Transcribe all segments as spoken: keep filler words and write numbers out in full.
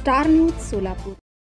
Star news Solapur.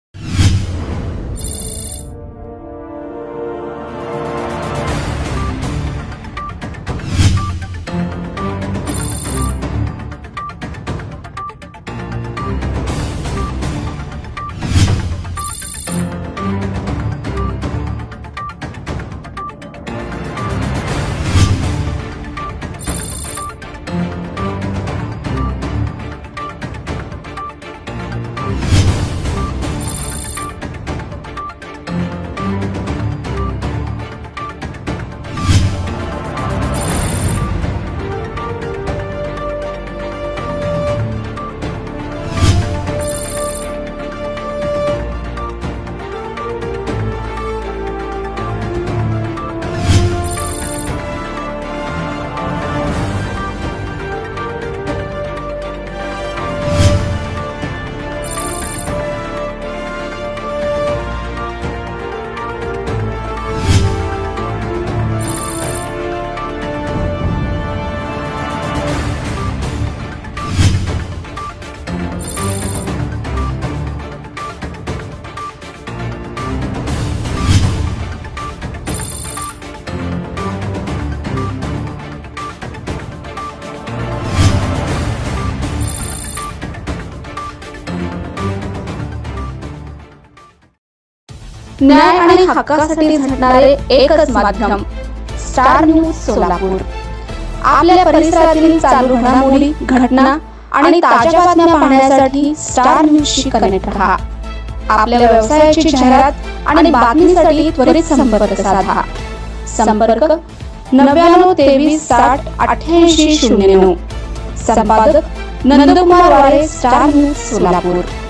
न्याय आणि हक्कासाठी झटणारे एकच माध्यम स्टार न्यूज सोलापूर। आपल्या परिसरातील चालू घडामोडी, घटना आणि ताज्या बातम्या पाहण्यासाठी स्टार न्यूजशी कनेक्ट रहा। आपल्या व्यवसायाची जाहिरात आणि बातमीसाठी त्वरित संपर्क साधा। संपर्क नव्याण्णव तेवीस साठ अठ्ठ्याऐंशी शून्य नऊ। संपादक नंदकुमार वारे, स्टार न्यूज सोलापूर।